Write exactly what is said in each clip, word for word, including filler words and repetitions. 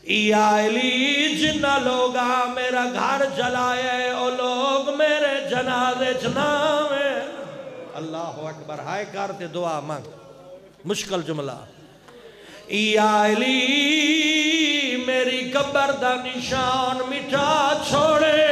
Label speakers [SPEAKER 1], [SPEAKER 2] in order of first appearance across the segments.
[SPEAKER 1] یا علی جنہ لوگا میرا گھر جلائے او لوگ میرے جنازے چناوے اللہ اکبر ہائے کرتے دعا مانگ مشکل جملہ یا علی میری قبر دا نشان مٹا چھوڑے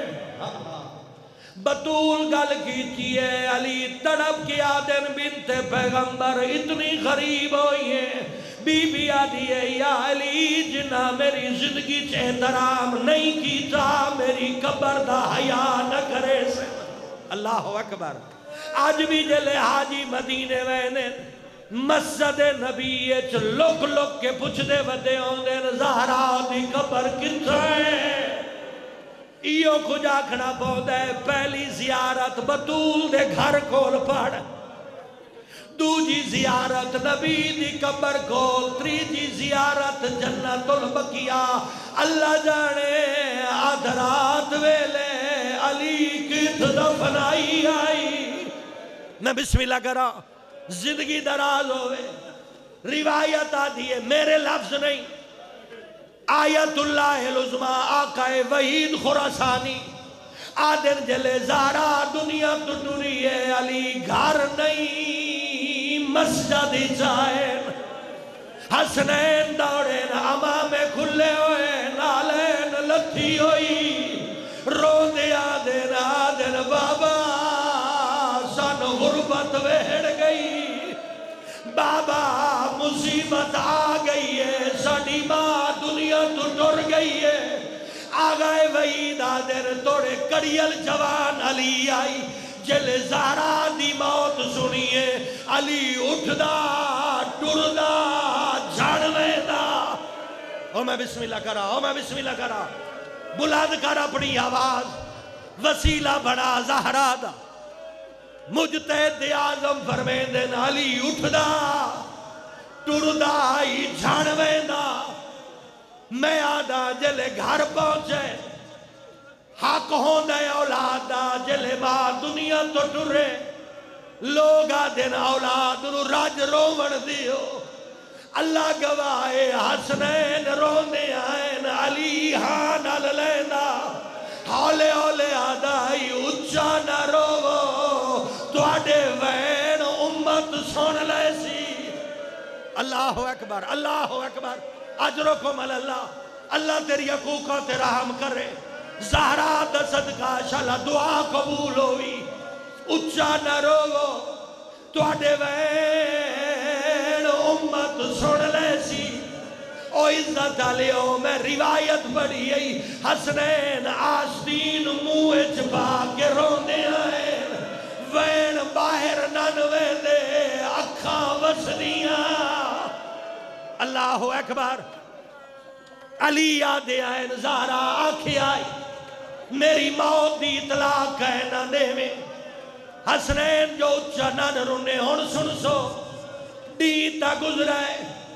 [SPEAKER 1] بطول گل کیتی ہے علی تڑپ کی آدن بنت پیغمبر اتنی غریب ہوئی ہے بی بی آدھی ہے یا علی جنہ میری زندگی چھ احترام نہیں کیتا میری قبر دا حیا نہ کرے سے اللہ اکبر آج بھی جلے حاجی مدینے وینے مسجد نبی اچ لوگ لوگ کے پوچھ دے ودے ہوندے زہرا دی قبر کتھائے ایو کچھ آکھنا پہندا ہے پہلی زیارت بطول دے گھر کول پڑھ دوجی زیارت نبی دی قبر کول تریجی زیارت جنت البقیہ اللہ جانے آدھرات ویلے علی کت دفنائی آئی میں بسم اللہ کرا زندگی دراز ہوئے روایت آدھی ہے میرے لفظ نہیں آیت اللہ العظمہ آقا وحید خراسانی آدھر جلے زارا دنیا تو ٹوری ہے علی گھر نہیں مسجد جائیں حسنین دوڑیں امام کھلے ہوئے نالین لتھی ہوئی رو دیا دین آدھر بابا سن غربت وہڑ گئی بابا مصیبت آ گئی ہے ساڑی ماں دنیا تو ٹر گئی ہے آگئے وحید آدھر توڑے کڑیل جوان علی آئی جل زہرا دی موت سنیے علی اٹھ دا ٹر دا جھڑوے دا او میں بسم اللہ کرا او میں بسم اللہ کرا بلند کر اپنی آواز وسیلہ بڑا زہرا دا مجتہد اعظم فرمیندن علی اٹھ دا ٹر دا ہی جھڑوے دا میں آدھا جلے گھر پہنچے حق ہوں دے اولادا جلے ماں دنیا تو ٹرے لوگا دن اولاد رو راج رومن دیو اللہ گواہے حسنین رونے آئین علی ہاں نال لینا ہولے ہولے آدھائی اچھا نہ رو تو آڈے وین امت سن لے سی اللہ اکبر اللہ اکبر اجرکم اللہ اللہ تیری حقوقہ تیرا ہم کرے زہرا دا صدقہ شالا دعا قبول ہوئی اچھا نہ رو تو آڈے وین امت سن لے سی او عزت علیہو میں روایت بڑھی ہے حسنین آستین موہ چپا کے رونے آئے وین باہر ننوے دے اکھاں وسنیاں اللہ اکبر علی یادے آئین زہرا آنکھیں آئی میری موت دی اطلاع کہنا دے میں حسنین جو اچھا نن رونے ہون سن سو دیتا گزرائے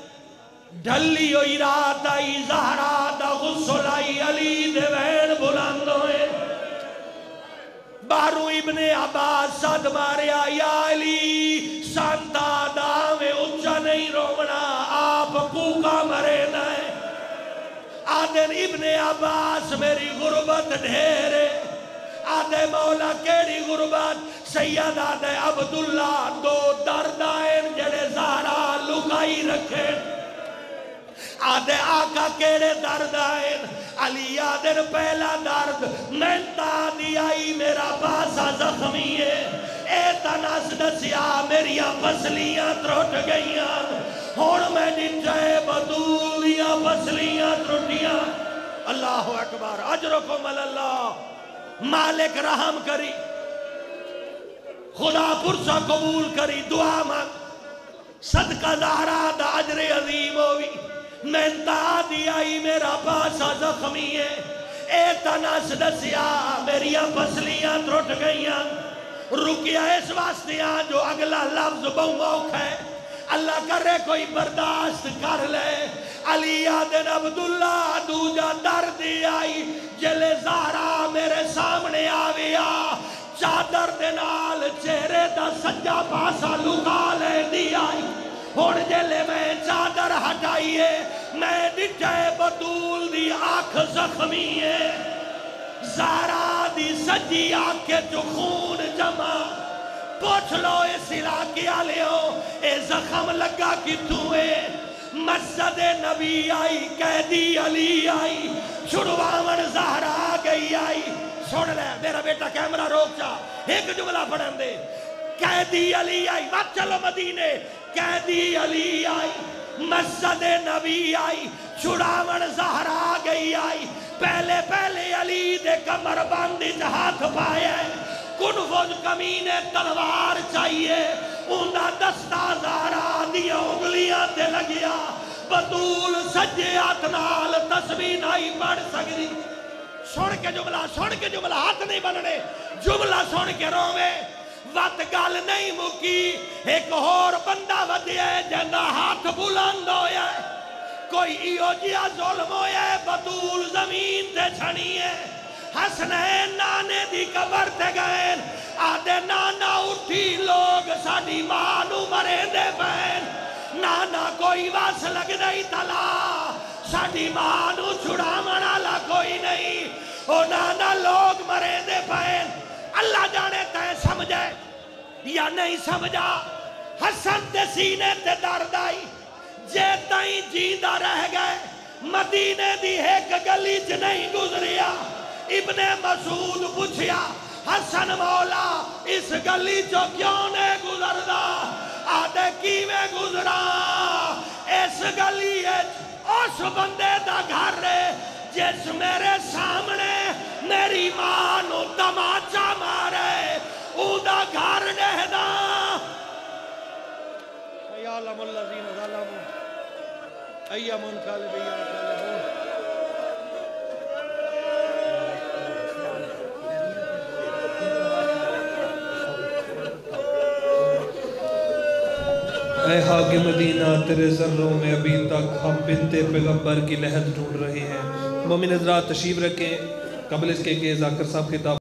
[SPEAKER 1] ڈھلی ہوئی رات آئی زہرا دا غسل آئی علی دے وین بلند ہوئے بارو ابن عباس صد ماریا یا علی سانتا دامے اچھا نہیں رومنا آپ کوکا مرے نائے آدھن ابن عباس میری غربت ڈھیرے آدھے مولا کیڑی غربت سید آدھے عبداللہ دو دردائن جڑے زہرا لکائی رکھے آدھے آقا کیڑے دردائن علی آدھن پہلا درد مینتا دی آئی میرا باسا زخمی ہے اے تناس دسیا میریاں پسلیاں تروٹ گئیاں ہون میں نٹھے بدولیاں پسلیاں تروٹیاں اللہ اکبر اجرکم اللہ مالک رحم کری خدا پرسا قبول کری دعا مانگ صدقہ زہرا دا عجر عظیم ہوئی مینتا دی آئی میرا پاسا زخمی ہے اے تناس دسیا میریاں پسلیاں تروٹ گئیاں رکیا اس واستیاں جو اگلا لفظ بہت ہے اللہ کرے کوئی برداشت کر لے علی آدن عبداللہ دوجہ دردی آئی جلے زہرا میرے سامنے آویا چادر دنال چہرے دا سجا پاسا لکا لے دی آئی ہون جلے میں چادر ہٹائیے میں نٹھے بطول دی آنکھ زخمی ہے زہرا دی سجی آنکھ جو خون جمع پوچھ لو اس علاقے آلے ہو اے زخم لگا کی توئے مسجد نبی آئی قیدی علی آئی چھڑواون زہرا گئی آئی سن لے میرا بیٹا کیمرہ روک جا ایک جملہ پڑھن دے قیدی علی آئی بات چلو مدینے قیدی علی آئی مسجد نبی آئی چھڑاون زہرا گئی آئی پہلے پہلے علی دے کمر باندھی ہاتھ پائے کن فوج کمینے تلوار چاہیے اندہ دستہ زہرا دیا انگلیاں تے لگیا بطول سجے آتنال تسبیح نہیں پڑھ سکتی سن کے جملہ سن کے جملہ ہاتھ نہیں بننے جملہ سن کے روے وقت گل نہیں مکی ایک اور بندہ ودیا ہے جندہ ہاتھ بلند ہویا ہے کوئی ایو جیا ظلم ہویا ہے بطول زمین تے چھنی ہے حسنین نانے دی قبر تے گئے آدھے نانا اٹھی لوگ ساڑی مانو مرے دے بین نانا کوئی واس لگ نہیں تلا ساڑی مانو چھڑا منالا کوئی نہیں او نانا لوگ مرے دے بین اللہ جانے تے سمجھے یا نہیں سمجھا حسن تے سینے تے درد آئی جے تائیں جیندہ رہ گئے مدینے دی ایک گلی چ نہیں گزریا ابن مسعود پوچھیا حسن مولا اس گلی چو کیوں نے گزردا آدھے کیویں گزرا اس گلی اس بندے دا گھر رہے جس میرے سامنے میری ماں نو تماچا مارے او دا گھر نہدا ایالم الذین ظلموا ایام انقلب ینقلبون
[SPEAKER 2] اے حاکم مدینہ تیرے ذروں میں ابھی تک ہم بنت پیغمبر کی لہد ڈھونڈ رہے ہیں مومن حضرات تشریف رکھیں قبل اس کے کہ ذاکر صاحب خطاب